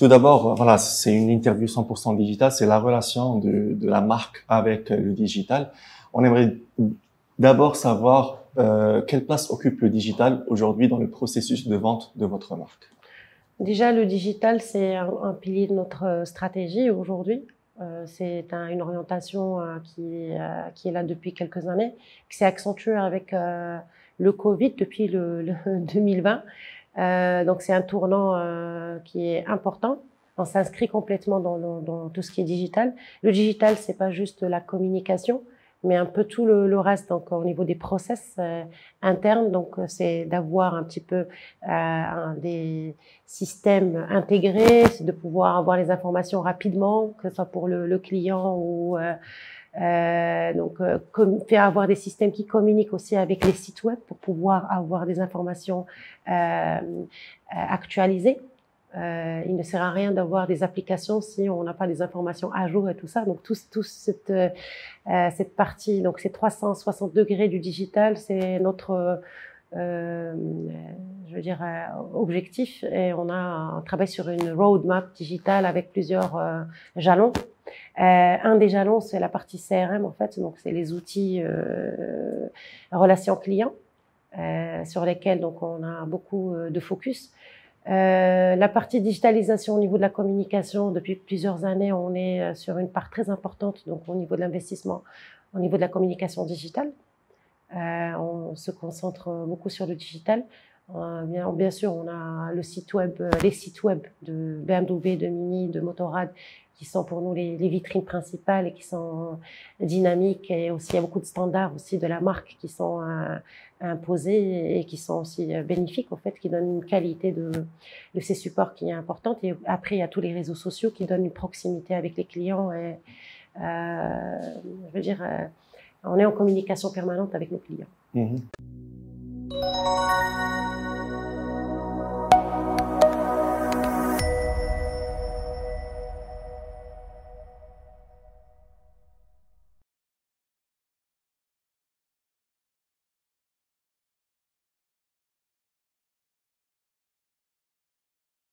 Tout d'abord, voilà, c'est une interview 100% digitale, c'est la relation de la marque avec le digital. On aimerait d'abord savoir quelle place occupe le digital aujourd'hui dans le processus de vente de votre marque. Déjà, le digital, c'est un pilier de notre stratégie aujourd'hui. C'est une orientation qui est là depuis quelques années, qui s'est accentuée avec le Covid depuis le 2020. Donc, c'est un tournant qui est important. On s'inscrit complètement dans tout ce qui est digital. Le digital, c'est pas juste la communication, mais un peu tout le reste. Donc, au niveau des process internes, donc c'est d'avoir un petit peu des systèmes intégrés, c'est de pouvoir avoir les informations rapidement, que ce soit pour le client ou faire avoir des systèmes qui communiquent aussi avec les sites web pour pouvoir avoir des informations actualisées. Il ne sert à rien d'avoir des applications si on n'a pas les informations à jour et tout ça. Donc, cette partie, donc ces 360 degrés du digital, c'est notre je veux dire objectif, et on travaille sur une roadmap digitale avec plusieurs jalons. Un des jalons, c'est la partie CRM en fait, donc c'est les outils relations clients sur lesquels donc on a beaucoup de focus. La partie digitalisation au niveau de la communication, depuis plusieurs années, on est sur une part très importante, donc au niveau de l'investissement, au niveau de la communication digitale. On se concentre beaucoup sur le digital. Bien sûr, on a le site web, les sites web de BMW, de Mini, de Motorrad, qui sont pour nous les vitrines principales et qui sont dynamiques. Et aussi, il y a beaucoup de standards aussi de la marque qui sont imposés et qui sont aussi bénéfiques, en fait, qui donnent une qualité de ces supports qui est importante. Et après, il y a tous les réseaux sociaux qui donnent une proximité avec les clients. Et, je veux dire, on est en communication permanente avec nos clients. Mhm.